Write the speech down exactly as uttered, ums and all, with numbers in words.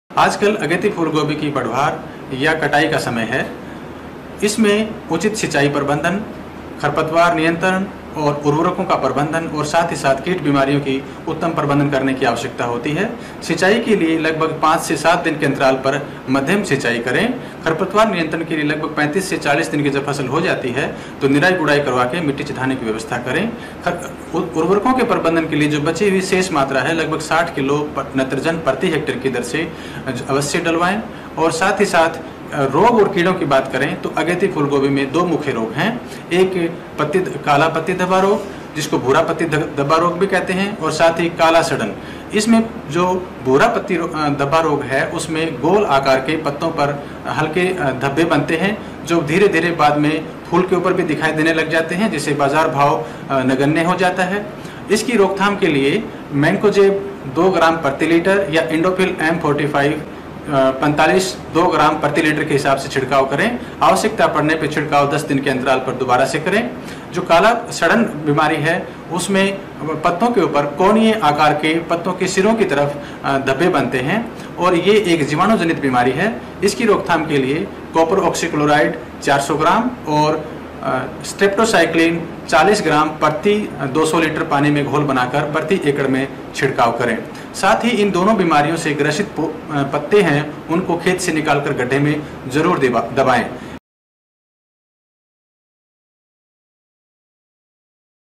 आजकल अगेती फूल गोभी की बढ़वार या कटाई का समय है। इसमें उचित सिंचाई प्रबंधन, खरपतवार नियंत्रण और उर्वरकों का प्रबंधन और साथ ही साथ कीट बीमारियों की उत्तम प्रबंधन करने की आवश्यकता होती है। सिंचाई के लिए लगभग पाँच से सात दिन के अंतराल पर मध्यम सिंचाई करें। खरपतवार नियंत्रण के लिए लगभग पैंतीस से चालीस दिन की जब फसल हो जाती है तो निराई गुड़ाई करवा के मिट्टी चिताने की व्यवस्था करें। उर्वरकों के प्रबंधन के लिए जो बची हुई शेष मात्रा है लगभग साठ किलो नाइट्रोजन प्रति हेक्टेयर की दर से अवश्य डलवाएं। और साथ ही साथ रोग और कीड़ों की बात करें तो अगेती फूलगोभी में दो मुख्य रोग हैं। एक पत्ती काला पत्ती धब्बा रोग, जिसको भूरा पत्ती धब्बा रोग भी कहते हैं, और साथ ही काला सड़न। इसमें जो भूरा पत्ती धब्बा रोग है उसमें गोल आकार के पत्तों पर हल्के धब्बे बनते हैं जो धीरे धीरे बाद में फूल के ऊपर भी दिखाई देने लग जाते हैं, जिससे बाजार भाव नगण्य हो जाता है। इसकी रोकथाम के लिए मैंकोजेब दो ग्राम प्रति लीटर या इंडोफिल एम फोर्टी फाइव पैंतालीस दो ग्राम प्रति लीटर के हिसाब से छिड़काव करें। आवश्यकता पड़ने पर छिड़काव दस दिन के अंतराल पर दोबारा से करें। जो काला सड़न बीमारी है उसमें पत्तों के ऊपर कोणीय आकार के पत्तों के सिरों की तरफ धब्बे बनते हैं और ये एक जीवाणु जनित बीमारी है। इसकी रोकथाम के लिए कॉपर ऑक्सीक्लोराइड चार सौ ग्राम और स्ट्रेप्टोसाइक्लिन चालीस ग्राम प्रति दो सौ लीटर पानी में घोल बनाकर प्रति एकड़ में छिड़काव करें। साथ ही इन दोनों बीमारियों से ग्रसित पत्ते हैं उनको खेत से निकालकर गड्ढे में जरूर दबाएं।